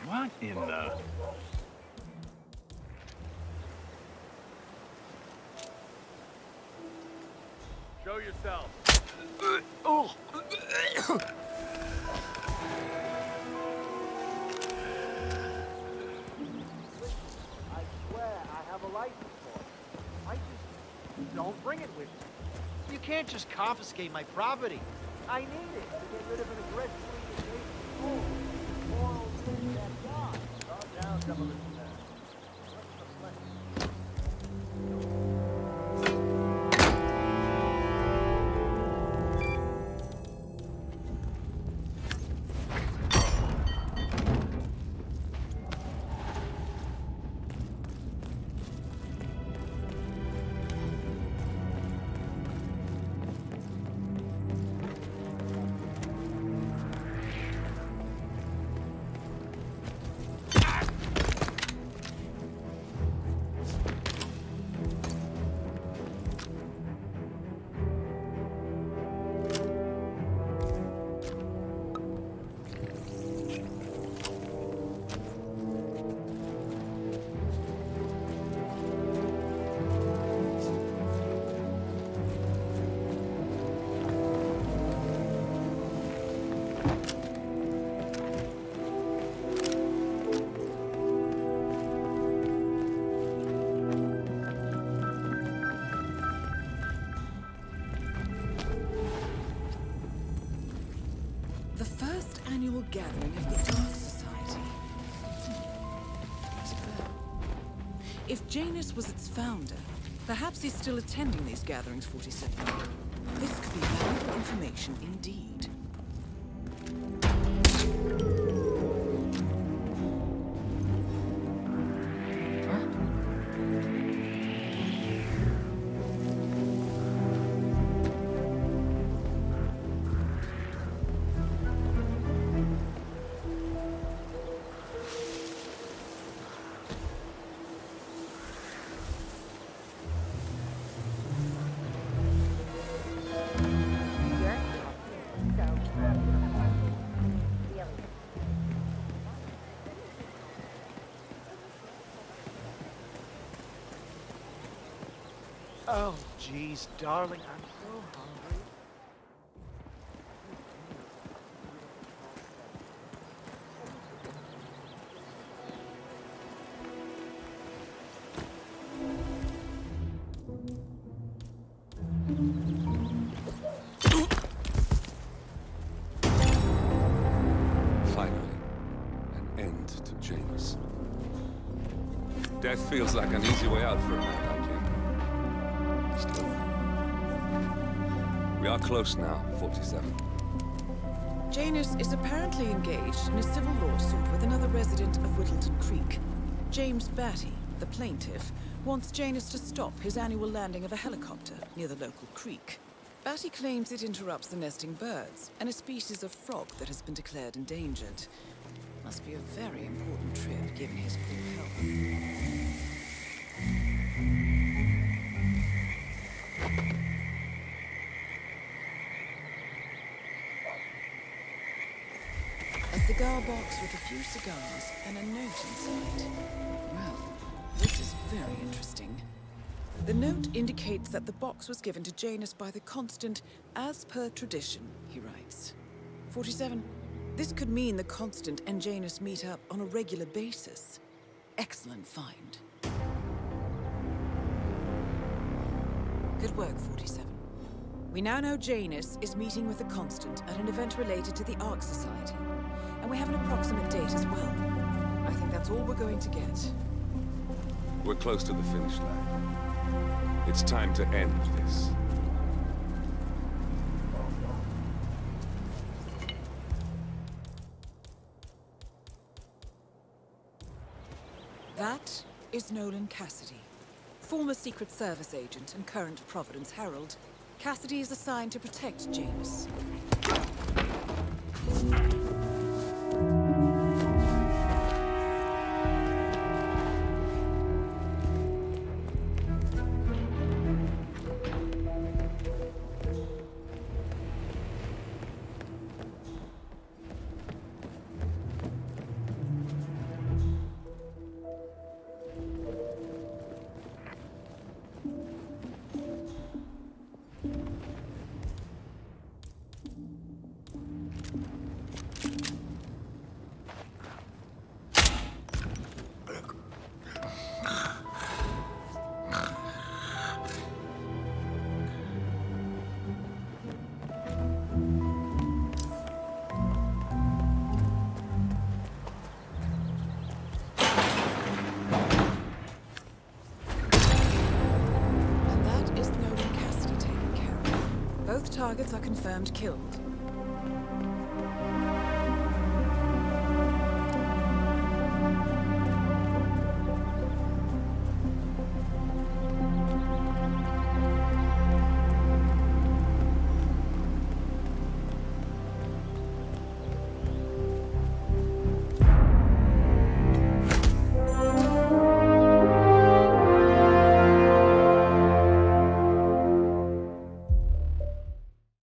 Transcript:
What in the... Show yourself. Oh! I swear I have a license for it. I just don't bring it with me. You can't just confiscate my property. I need it to get rid of an aggressively engaged fool. Moral sin that God. Calm down, Demolition Man. What's the plan? Gathering of the Ark Society. If Janus was its founder, perhaps he's still attending these gatherings, 47. This could be valuable information indeed. Oh, geez, darling, I'm so hungry. Finally, an end to Janus. Death feels like an easy way out for a man like him. Still. We are close now, 47. Janus is apparently engaged in a civil lawsuit with another resident of Whittleton Creek. James Batty, the plaintiff, wants Janus to stop his annual landing of a helicopter near the local creek. Batty claims it interrupts the nesting birds and a species of frog that has been declared endangered. Must be a very important trip, given his poor health. A cigar box with a few cigars and a note inside. Well, this is very interesting. The note indicates that the box was given to Janus by the Constant as per tradition, he writes. 47. This could mean the Constant and Janus meet up on a regular basis. Excellent find. Good work, 47. We now know Janus is meeting with the Constant at an event related to the Ark Society. And we have an approximate date as well. I think that's all we're going to get. We're close to the finish line. It's time to end this. That is Nolan Cassidy, former Secret Service agent and current Providence Herald. Cassidy is assigned to protect Janus. targets are confirmed killed.